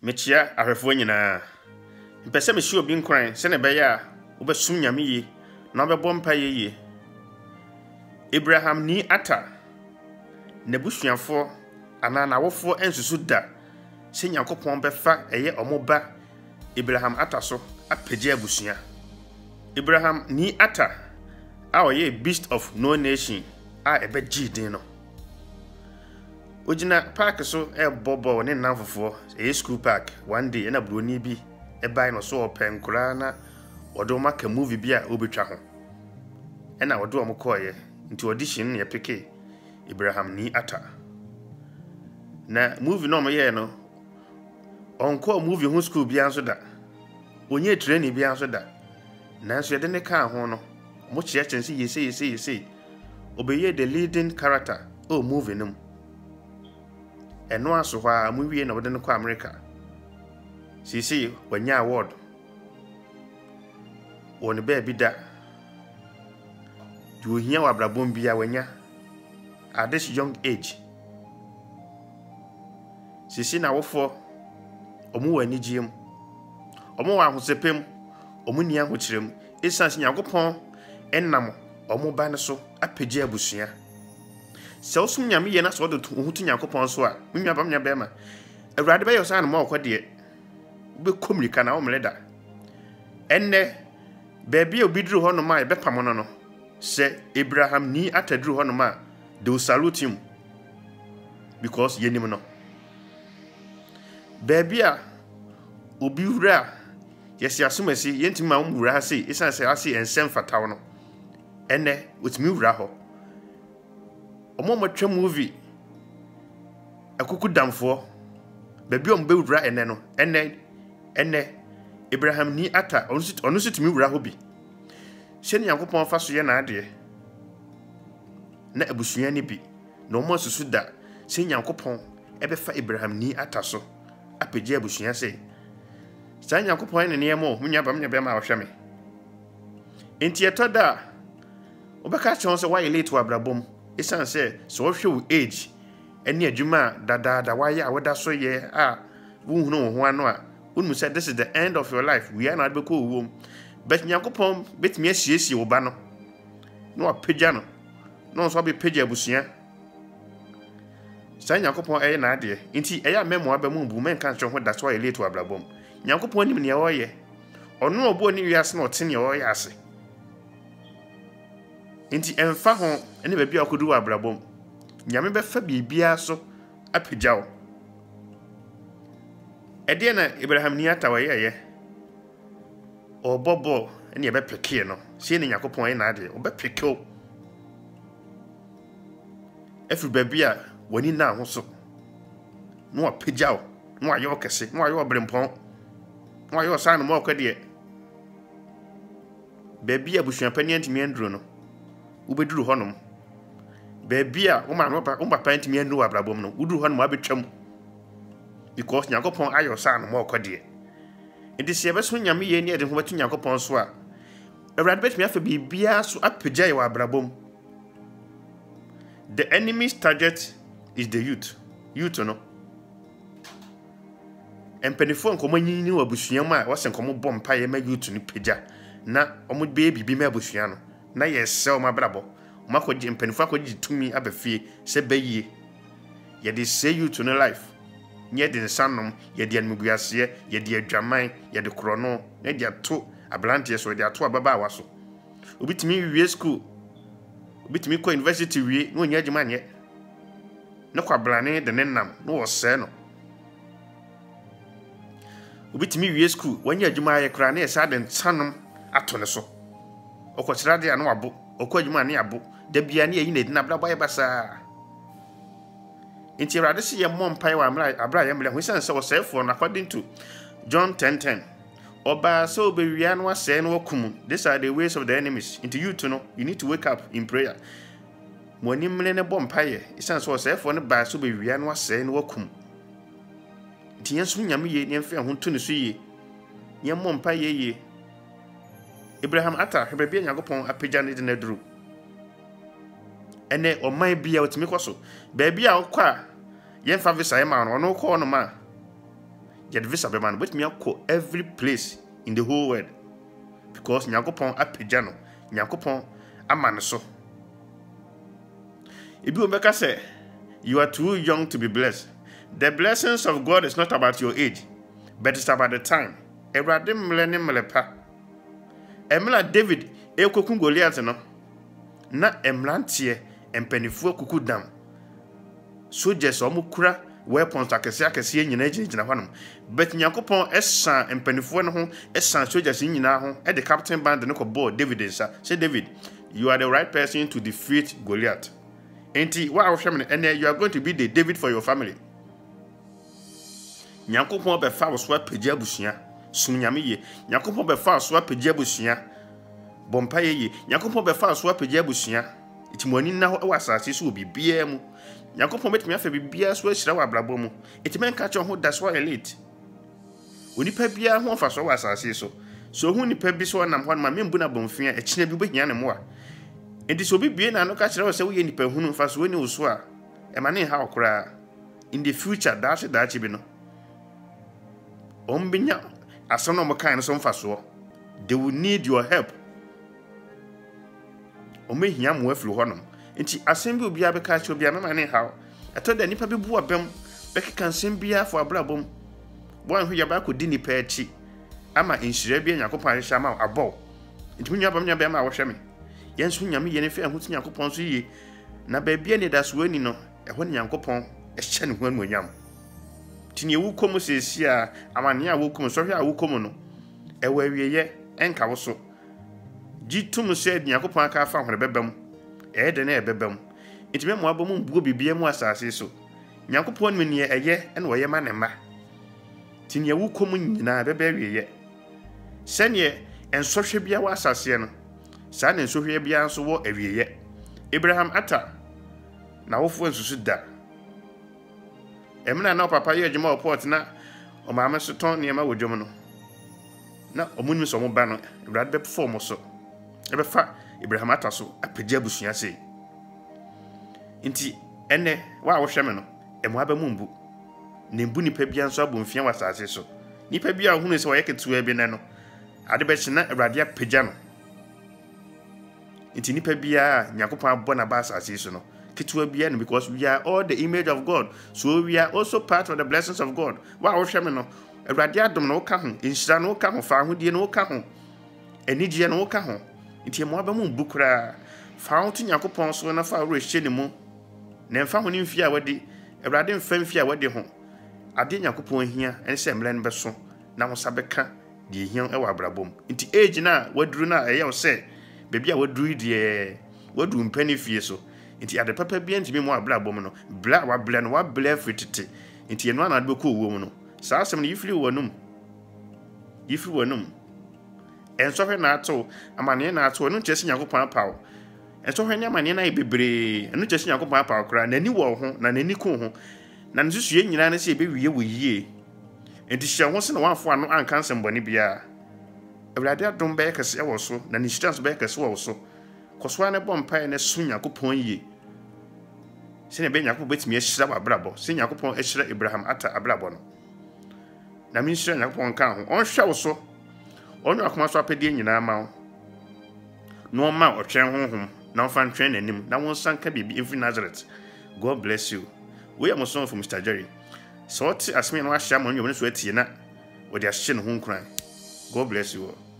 Mechia ahwefo nyina mpese me hye obi nkran se ne be ya obesum nyame yi na obebɔ mpa yi. Abraham ni ata nebusuafo ana nawofo ensusu da se Nyankopɔn befa eye omoba Abraham ata so apagye abusua. Abraham ni ata a oye beast of no nation a ebegye din no. Ojina park so bobo ne nanfofo school park one day na broni bi buy no so openkura na odo maka movie bi a obetwa ho na odo omkoye nti audition ne peke Abraham ni ata na movie no ye no onko movie ho school bi anso da onye training bi anso da nanso yede ne ka ho no mo chiachense yese obeye the leading character o movie no. Eno aso hwa mu wie na wode no kwa America. Sisi wanya award. Woni ba bi da. Du ohia wa brabom bia wanya at this young age. Sisi na wofo omu wani giem. Omu wa ahosepem, omu ni ahokyerem. Esanse Nyankopɔn ennam omu ba ne so apagye abusua. So sum nyame ye na so do hutu Nyankopɔn so a menwa bam nya bema awurade be yosa na ma okode be komrika na omleda enne baby obi duru ho no ma e be pam no se Abraham ni ataduru ho no ma they will salute him because yenim no baby a obi wura yesi asumasi yentima umwura ha sei isan se ase ensem fataw no enne otimi wura ho omo matwa movie akuku damfo baby ombe wura ene no ene Abraham ni ata onu sitimi wura ho bi se Nyankopɔn fa so ye na ade na abusua ni bi na omo susu da se Nyankopɔn ebefa Abraham ni ata so apagye abusua se sa Nyankopɔn ne ne mo munya bam nya be ma ahwɛ me enti etoda obeka chon se why late wa brabom isan say so hwe age eni adwuma dada why awoda so ye a wo hunu ho ano a unmu say this is the end of your life we are not be ko wo but Nyankopɔn betimi asiesie wo ba no no apagya no no so be pagya abusua sa Nyankopɔn eye na ade enti eya memo aba mu bu men kan ho da so late wa brabom Nyankopɔn nim ne oye ono obo ni wiase na ote ne oye ase enti emfa ho ene ba bia akodu wa brabom nyame befa bibia so apagyaw ede na Abraham ni ata waye obobo ene e be peke no sie ne Nyankopɔn ene ade obepeke o efu ba bia wani na ho so no apagyaw no ayo kese no ayo brempon no ayo san mo okode ba bia abusuapani antimi andro no ubeduru honom baby a umba pantimi anu abrabom no uduru honom abetwam because Nyankopɔn ayo san mo okode enti se beso nyame ye ni ede ho betu Nyankopɔn so a awurade betumi afa bibia so apagya ye wa abrabom. The enemy's target is the youth no empenifo nkomanyin wa busuam a wose nkomo bompa ye ma youth ni pagya na omo be bibi ma busua no na yesel ma brabo makoji empenifo akoji tumi abafie se bayie ye de say you to no life nye de nsanom ye de anmuguase ye de adwaman ye de krono ye de ato ablante so de ato ababa awaso obitimi wie school obitimi ko university wie no nya adwuma nye ne kwa blane de nenam no wose no obitimi wie school wanya adwuma ye kra na ye sa de nsanom ato ne so okochira de anu abo okwadwuma ne abo da bia ne yi na bla boy basa enti rade se ye mompai wa abra ye mle ho sense o sefo na according to John 10:10 oba so be wia no ase no wakum. These are the ways of the enemies. Into you to know you need to wake up in prayer moni mle ne bompai sense o sefo ne ba so be wia no ase no wakum enti yenso nyame ye ne mfa ho to ne so ye ye mompai ye Abraham ata hebebia Nyankopɔn apagya ne de na duru ene oman bia otimi koso ba bia okwa ye mfa visa ye ma no ko no ma yet visa be man with me akọ every place in the whole world because Nyankopon apagya no Nyankopon ama ne so. Ebi obeka say you are too young to be blessed. The blessings of God is not about your age, but it's about the time. Ewurade mlene mlepa. Emla David ekokun Goliath no. Na emlantie empanifuo kuku dam. Soldiers omukura weapons akese nyina gyina hwanom. But Nyankopon esan empanifuo no ho, esan soldiers nyina ho, e the captain band no ko ball David nsa. Say David, you are the right person to defeat Goliath. Enti wa ahwehwe me and you are going to be the David for your family. Nyankopon be fa wo so apagya busua. Sunyame ye. Nyankopon be fa so apagya busua. Bompa ye. Nyankopon be fa so apagya busua. Itimoni na ho asase so bibia mu. Nyankopon betimi afa bibia so ahyira wa abrabọ mu. Itimen ka che ho that's why elite. Onipa bia ho fa so wa asase so. So hu nipa bi so nam ho na membu na bomfia e kina bi behia ne mo a. Enti so bibie na no ka kire wo se wo ye nipa hunu fa so ni wo so a. E ma ne ha okra. In the future dash bi no. Ombinya asono mo kan so mfa so. They will need your help. Omehia mo aflu honom. Enti asem obi abeka che obi amema ne haw. Eto da nipa bi bu abem bekeka nsem bia fo abrabom. Bo anhwe ya ba ko di nipa achi. Ama enhyira bia Nyankopon ahye ama abọ. Enti munya bam nya be ma wo hwe me. Yensu nyame ye ne fe ahutu Nyankopon so yie. Na ba bia ne da so ani no, ehwo Nyankopon ehye ne ho anuonyam. Tini ewu komu sesi a amane a wokum so hwe a wokum no. Ewa wieye enka wo so. Gitum se Nyankopon aka fa hore bebam. De na ebebam. Intime mo abom mbuo bibia mu asase so. Nyankopon me ne eye na wo ye ma ne ma. Tini ewu komu nyina bebe wieye. Sene ensohwe bia wa asase no. Sa na ensohwe bia nso wo awieye. Abraham ata na wofo nsusu da. Emna na papa ye adwuma report na o maame so ton ne ma wodwom no. Na omunimi so mo ba no, Ewurade be perform so. Ebe fa Abraham ata so apagya busua sei. Nti ene wa wo hwe me no, emo aba mumbu. Ne mbu nipa bia nso abomfia wasase so. Nipa bia hunu se wo yeketua bi ne no. Ade be hye na Ewurade apagya no. Nti nipa bia Nyankopon abọ na ba asase so no. Because we are all the image of God, so we are also part of the blessings of God. Wow, no, a radiadum no cajon, insta no cajon, found no cajon, and Nigia no cajon. It's a mobile bookra, found in Yakopon so enough our rich anymore. Then found in fear what the a radian femme fear what the home. I didn't Yakopon here and some land beson, now Sabeka, the young our brabum. Into age now, what drew now a young say, baby, I would do it, what do penny fear so. Inti ade papa bia ntimi mo abla bom no bla wa bla no wa bla fitete inti eno na be ko wo mu no sa asem no yifiri wonum enso hwe na ato amane na ato no nkyesi Nyankopon apaw enso hwe ne amane na bebre eno nkyesi Nyankopon apaw kra nani wo ho na nani ko ho na nsusu ye nyina na se be wiye wo yie enti hye ho se na wanfo ano anka nsem bone bia Ewurade adom be kese e wo so na ni stress be kese wo so koswa ne bompa ne su Nyankopon yie sene be Nyankopon betimi ahyira wa brabo se Nyankopon ahyira Abraham ata abrabo no na min hyira Nyankopon kan ho on hwe wo so onu akoma so apede nyina ma wo no ma otwen honhom na fan twen nanim na won sanka bibi in Nazareth. God bless you. We am son from Mr. Jerry so what asme no ahya mo nwom ne so atie na wo de ahye ne ho nkran. God bless you all.